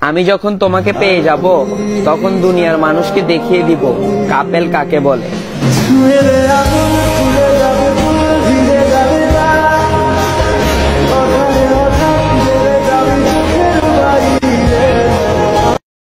আমি যখন তোমাকে পেয়ে যাব তখন দুনিয়ার মানুষকে দেখিয়ে দিব কাপেল কাকে বলে।